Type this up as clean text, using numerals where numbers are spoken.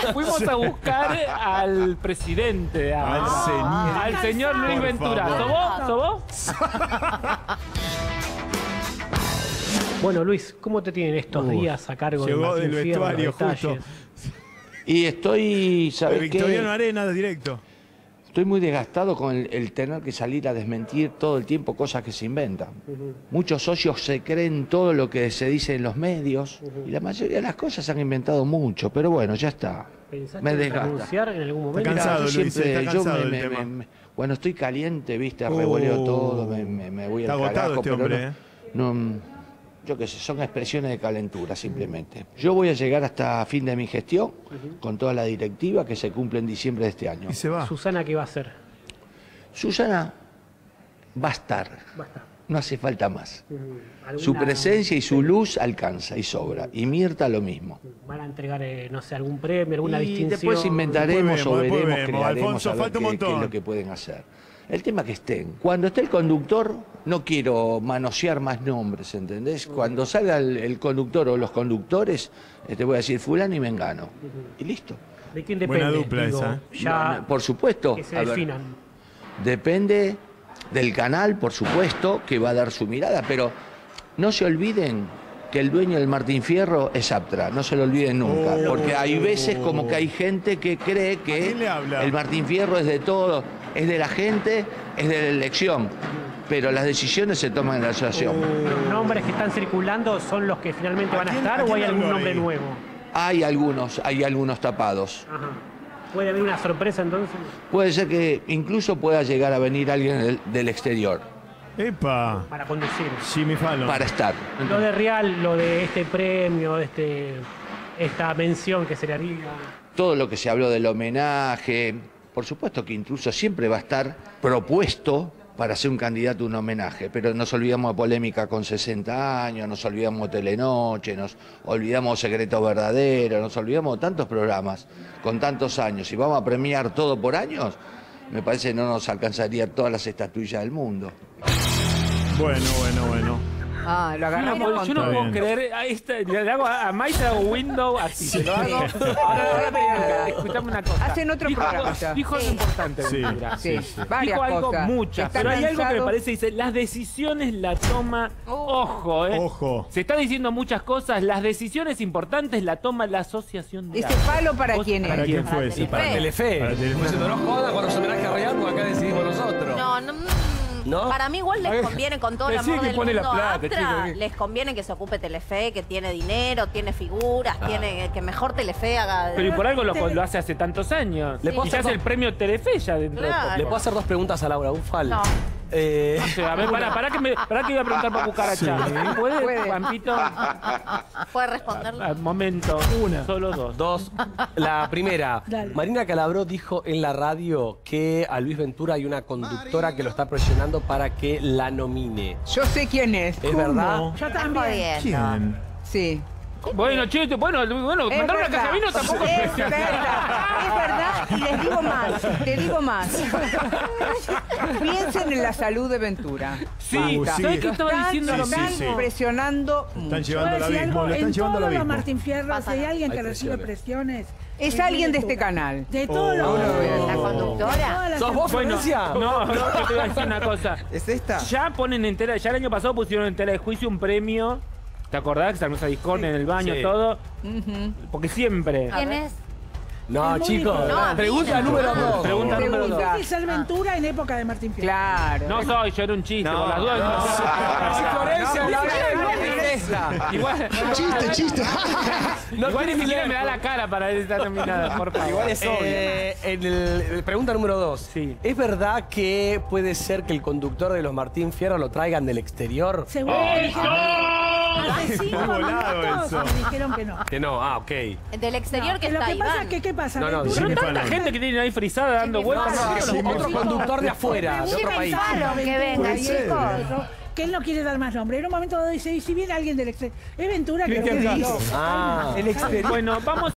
fuimos a buscar al presidente, al señor Luis Ventura. ¿Sos vos? Bueno, Luis, ¿cómo te tienen estos días a cargo de Llegó Martín del Fierro, vestuario los detalles? justo. Y estoy, ¿sabes qué? Victoriano Arena, directo. Estoy muy desgastado con el tener que salir a desmentir todo el tiempo cosas que se inventan. Muchos socios se creen todo lo que se dice en los medios y la mayoría de las cosas se han inventado mucho, pero bueno, ya está. Me desgasta. ¿Renunciar en algún momento? Está cansado, Yo Luis, siempre, está cansado del tema. bueno, estoy caliente, viste, revoleo todo, me voy al Está agotado carajo, este pero hombre, no, yo qué sé, son expresiones de calentura simplemente. Yo voy a llegar hasta fin de mi gestión con toda la directiva que se cumple en diciembre de este año. Y se va. Susana, ¿qué va a hacer? Susana va a estar, Basta. no hace falta más. ¿Alguna- Su presencia y su luz alcanza y sobra. Y Mirta lo mismo. ¿Van a entregar, no sé, algún premio, alguna Y distinción? después inventaremos Después o vemos, veremos, después vemos. crearemos Alfonso, a ver falta un qué es montón. lo que pueden hacer. El tema que estén. Cuando esté el conductor, no quiero manosear más nombres, ¿entendés? Cuando salga el conductor o los conductores, te voy a decir fulano y mengano. Y listo. ¿De quién depende? Buena dupla Digo, esa, ¿eh? Ya Por supuesto. que se A ver, definan. depende del canal, por supuesto, que va a dar su mirada, pero no se olviden que el dueño del Martín Fierro es Aptra, no se lo olviden nunca, porque hay veces como que hay gente que cree ¿A que quién le habla? el Martín Fierro es de todo, es de la gente, es de la elección, pero las decisiones se toman en la asociación. ¿Los nombres que están circulando son los que finalmente van a quién- estar a o quién hay algún habló nombre ahí? nuevo? Hay algunos tapados. Ajá. ¿Puede haber una sorpresa entonces? Puede ser que incluso pueda llegar a venir alguien del exterior ¡Epa! Para conducir. Jimmy Fallon. para estar. Lo de Real, lo de este premio, esta mención que se le haría. Todo lo que se habló del homenaje, por supuesto que incluso siempre va a estar propuesto para ser un candidato a un homenaje, pero nos olvidamos de Polémica con 60 años, nos olvidamos de Telenoche, nos olvidamos de Secreto Verdadero, nos olvidamos de tantos programas con tantos años y vamos a premiar todo por años, me parece que no nos alcanzaría todas las estatuillas del mundo. Bueno. Ah, lo agarramos Yo con no Está puedo bien. creer, le hago a Maite, le hago window así, se lo hago. Ahora, Bianca, escuchame una cosa. Hacen otro programa ya. Dijo algo importante, Sí. Ventura. Sí, varias Dijo algo cosas. muchas, Está pero hay algo que me cansado. parece, dice, las decisiones la toma, ojo, Ojo. Se está diciendo muchas cosas, las decisiones importantes la toma la asociación de ¿Ese AFA. palo para ¿Vos- quién ¿Para es? quién fue ese? Para Telefe. Para Telefe. Como diciendo, no jodan cuando se homenaje a Real, porque acá decidimos nosotros. No, ¿No? para mí igual les conviene con todo el Decí amor que del pone la mundo plata, Aptra, chico. les conviene que se ocupe Telefe, que tiene dinero, tiene figuras, tiene que mejor Telefe haga... Pero y por algo lo hace hace tantos años. Le puedo Y se hacer hace el premio Telefe ya dentro de Claro. poco. ¿Le puedo hacer dos preguntas a Laura Ufal? No. O sea, a ver, pará que iba a preguntar por Cucaracha. ¿Puede, Puede. Pampito? ¿Puede responderlo? Al momento, solo dos. Dos. La primera, Marina Calabró dijo en la radio que a Luis Ventura hay una conductora que lo está presionando para que la nomine. Yo sé quién es. ¿Es verdad? Yo también. ¿Quién? Sí. Bueno, che, bueno, Es mandar una caja de vino verdad. tampoco Es verdad. Y les digo más. Piensen en la salud de Ventura. Sí, Basta. ¿sabes qué estaba diciendo lo Están sí. presionando Están mucho. llevando al abismo, lo están En llevando al todos los abismo. Martín Fierro, si hay alguien que Hay recibe presiones. presiones... Es alguien de este canal. De todos los... ¿La conductora? ¿Sos vos, Bueno, Florencia? no, yo te voy a decir una cosa. ¿Es esta? Ya ponen en tela, ya el año pasado pusieron en tela de juicio un premio. ¿Te acordás que se armó esa discordia en el baño, Sí. todo? Porque siempre. ¿Quién es? No, Es muy chicos. difícil. No, Pregunta a mí no. número dos. Pregunta número dos. Pregunta. Es ser Ventura en época de Martín Fierro. Claro. No soy, yo era un chiste, por las dudas. Sí, Florencia, la verdad. Igual, Chiste. igual ni siquiera me da la cara para estar nominada, por favor. Igual es obvio. Pregunta número dos. Sí. ¿Es verdad que puede ser que el conductor de los Martín Fierro lo traigan del exterior? Seguro que dijeron... Hace 5 Muy volado minutos eso. me dijeron que no. Que no, ok. Del exterior que Lo está que pasa Iván. es que, ¿qué pasa? No, no, Ventura- Pero tanta gente que tienen ahí frisada dando vueltas. Otro conductor de afuera, de otro país. Claro, que venga, Puede ser. chicos. Que él no quiere dar más nombre. En un momento dado dice, y si viene alguien del exterior, es Ventura que Cristian lo Castro. Ah, Bueno, vamos